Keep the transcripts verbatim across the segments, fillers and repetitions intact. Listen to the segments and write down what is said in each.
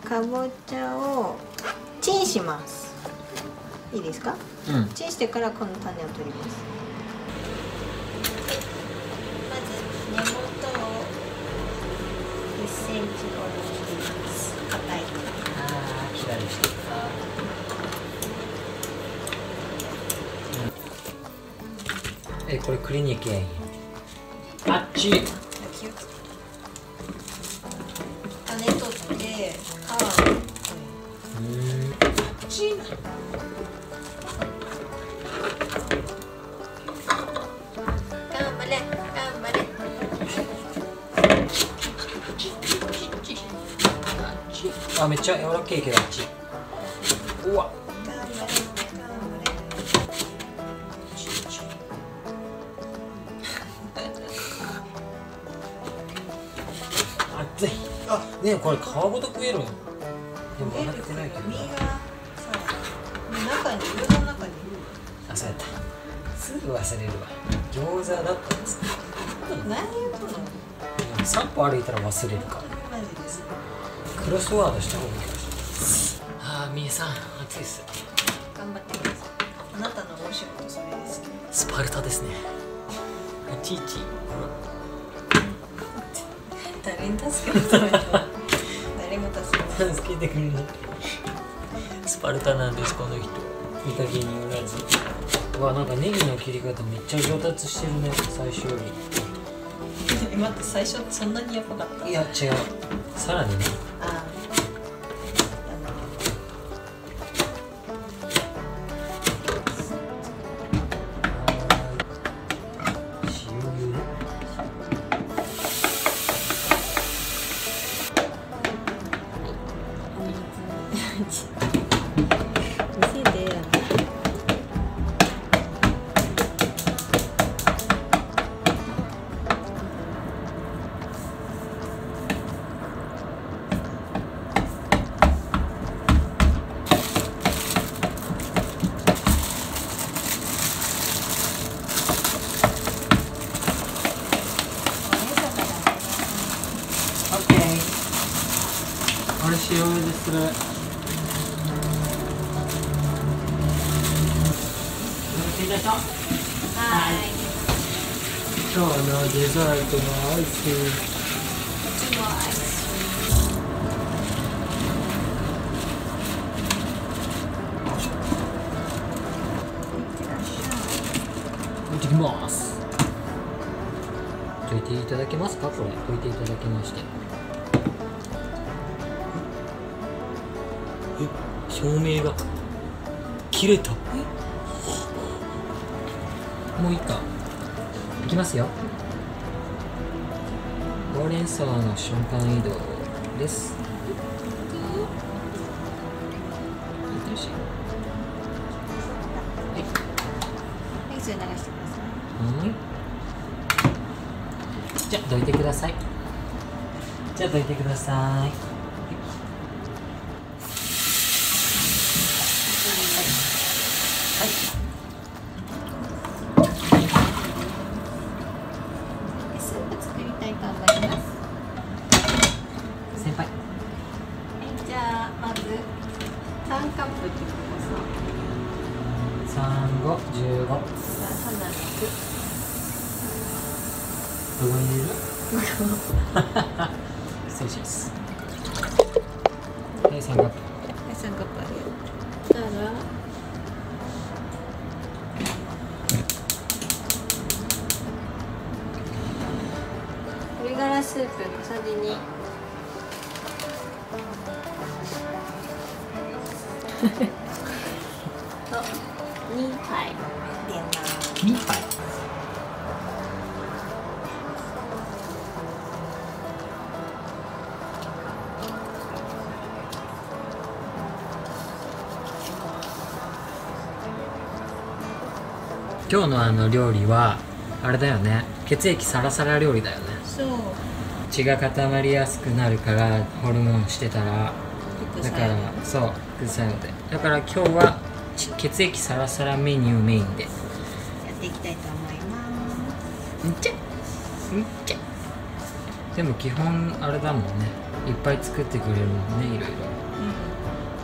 かぼちゃをチンします。いいですか？うん、チンしてからこの種を取ります。まず根元をいっセンチほど切ります。硬い。 ああ、左してた。え、これクリニックやんや。あっち。種取って皮を。うん。ち。頑張れ、頑張れ。 あ、めっちゃ柔らかいけどあっち。うわ。熱い。あ、ねえこれ皮ごと食えるの？でも分かってないけど。 身がさ、中に裏の中に。 あ、そうやった。すぐ忘れるわ。餃子だったんですね。 何言うの？ 三歩歩いたら忘れるか。 マジです。 クロスワードした方がいいかもしれないです。ああ、みえさん、暑いです。 頑張ってください。あなたのお仕事それですね。 スパルタですね。いちいち。 誰に助けるためには誰も助けない。 助けてくれない。スパルタなんですこの人。見かけによらず。うわ、なんかネギの切り方めっちゃ上達してるね、最初より。 待って、最初そんなにやばかった？ いや違う、さらにね。 ああ。見せてや。 オッケー。これ塩茹でする。はい。今日のデザートのアイス。 いつもアイス。 行ってきます。溶いていただけますか？これ溶いていただきまして。え、照明が切れた。もういいか。いきますよ。ほうれん草の瞬間移動です。 はい、それ流してください。 はい。じゃあどいてください。じゃあどいてください。はい。 スープ作りたいと思います。 先輩。 はい、じゃあまず三カップってことさ。 三五十五。 花のく。 どこに入れる？失礼します。はい、三カップ。 はい、三カップあげる。たら。鶏ガラスープ小さじに。とにはい入れます。 にはい。今日のあの料理はあれだよね。血液サラサラ料理だよね。 そう。 血が固まりやすくなるからホルモンしてたら。だからそう副作用で。だから今日は血液サラサラメニューメインでやっていきたいと思います。 んちゃんちゃ。でも基本あれだもんね。いっぱい作ってくれるもんね、いろいろ。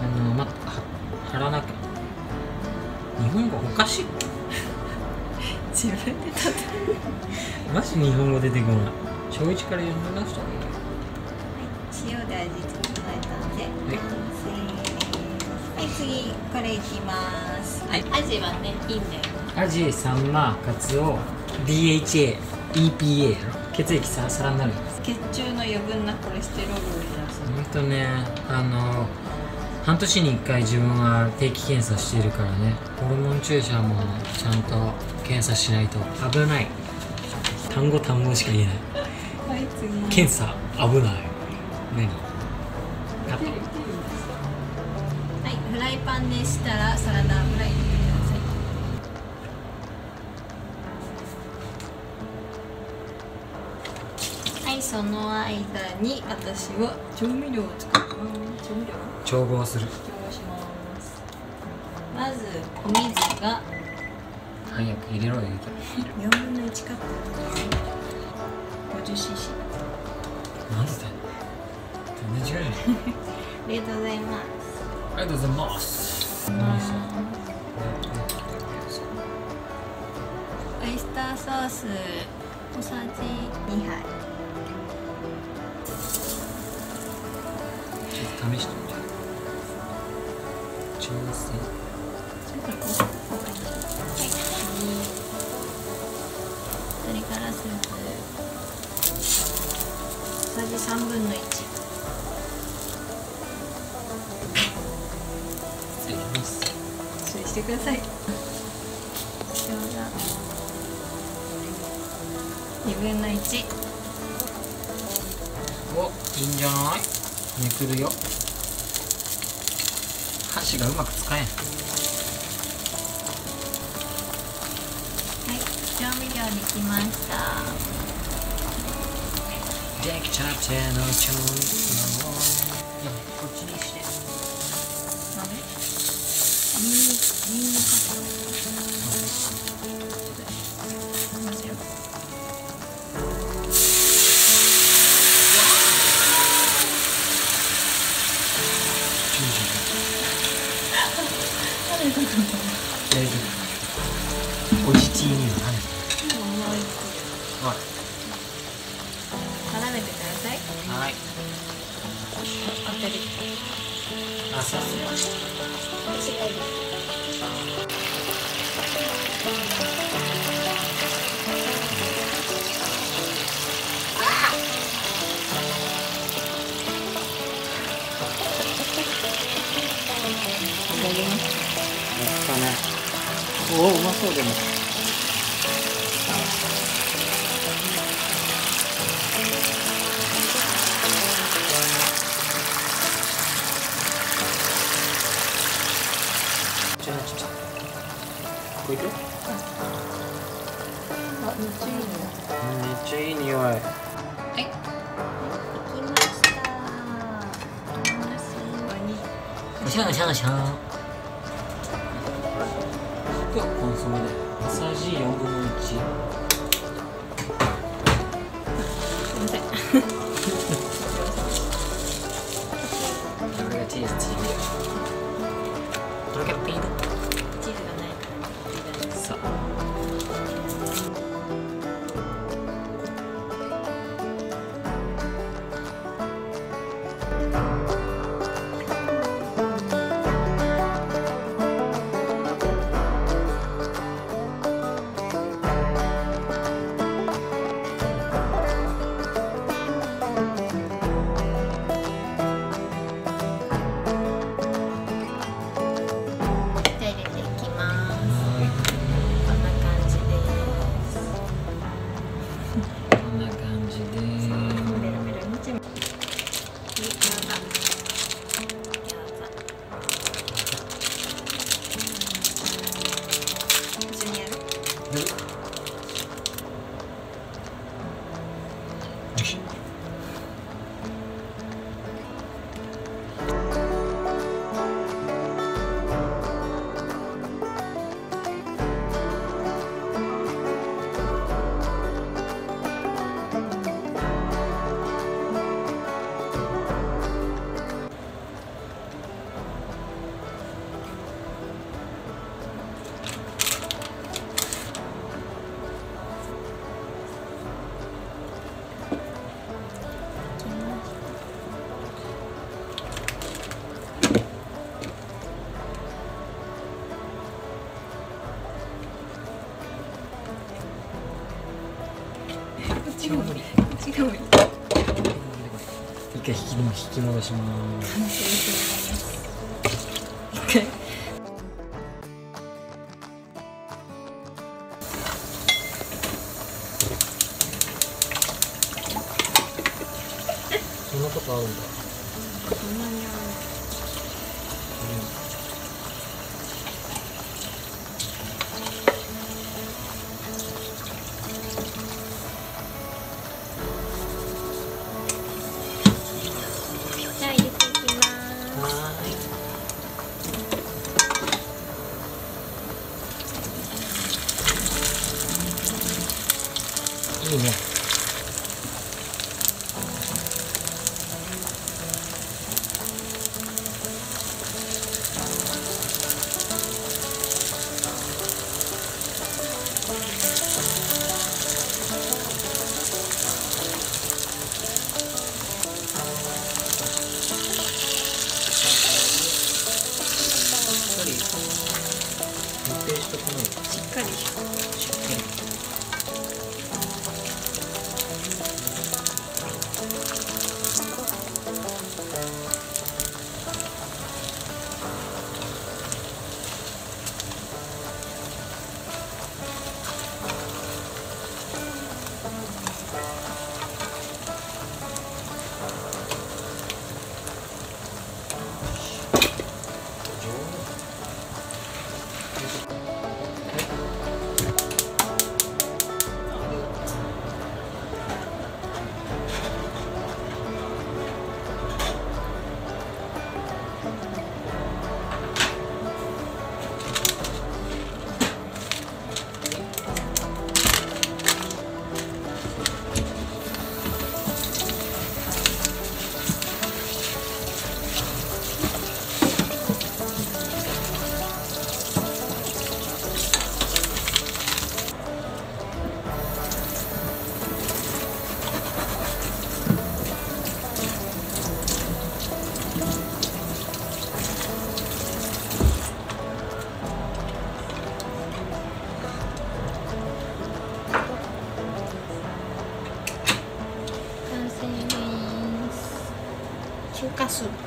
あのまは貼らなきゃ。日本語おかしい。 自分で立てる。 マジ日本語出てこない。小一から読み直したの。 塩で味付けえたので完成。はい、次これいきます。はい、アジはねいいんだよ。 アジ、サンマ、カツオ、ディーエイチエー、イーピーエー やろ。血液サラサラになる。 血中の余分なコレステロールを出す。 ほんとね、あの半年にいっかい自分は定期検査しているからね。ホルモン注射もちゃんと検査しないと危ない。単語単語しか言えない。 はい、次。 検査危ない。何？カット。 はい、フライパンでしたらサラダ油入れてください。はい、その間に私は調味料を作る。調味料？ 調合する。 調合します。まずお水が早く入れろよ。 よんぶんのいちカップ。ごじゅうシーシー。 なんでだよ。全然違うよ。 ありがとうございます。 ありがとうございます。 オイスターソース小さじにはい。 ちょっと試してみて。調整。それからスープ小さじさんぶんのいち。失礼します。 失礼してください。塩がにぶんのいち。 お、いいんじゃない？めくるよ。箸がうまく使えん。 はい、調味料できました。 できちゃっての調味料をこっちにして。 あれ？ニンニク、ニンニクかけよう。混ぜよう。 大丈夫。おじちには何？はい。 絡めてください。 はい。 当てる。 あ、さすが。 私がいいです。いただきます。 やったね。おお、うまそうでも。ちょっとちょっと。こいく？ あ、めっちゃいいね。 めっちゃいい匂い。 はい。できました。いきますよ。 シャンシャンシャン。コンソメで小さじよんぶんのいち。 すいません。 これがチーズチーズ。これがピーナッツ。 チーズがないからさ超無理。 違う無理。 一回引きも引き戻します。 完成します。一回。 そんなことあるんだ。 そんなにある。じゃあ入れていきます。 はーい。いいね。密閉しとかないと。 しっかりしっかり。中華スープ。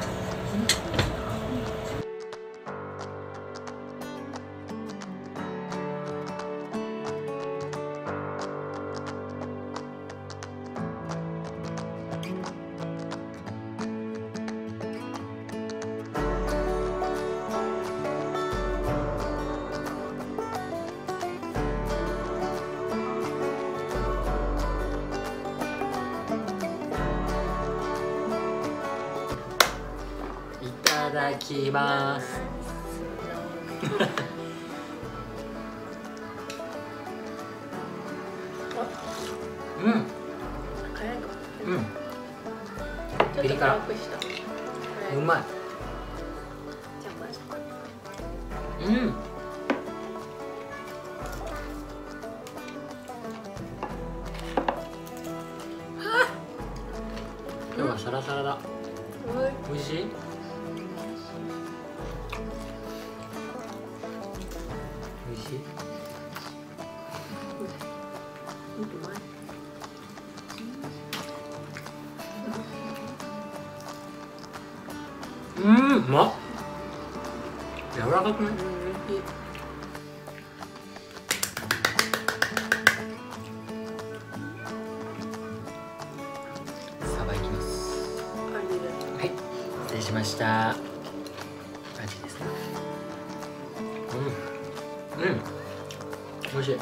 いただきます。うん。 辛いか。 うん。 ちょっと辛くした。 うまい。うん。今日はサラサラだ。美味しい？美味しい？うん、うまっ。柔らかくない？さばいきます。はい、失礼しました。味ですね。うん、うん、美味しい。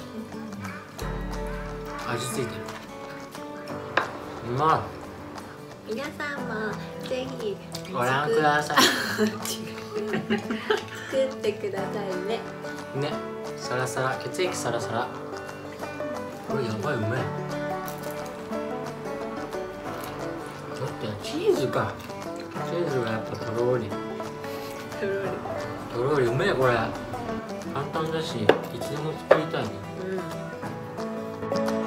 味付いてる。うまい。皆さんもぜひい。ご覧ください。 作ってくださいね。 ね、サラサラ、血液サラサラ。これやばい、うまい。ちょっとチーズか。チーズがやっぱとろり。 とろり。 とろりうめえこれ。簡単だし、いつでも作りたいね。 うん。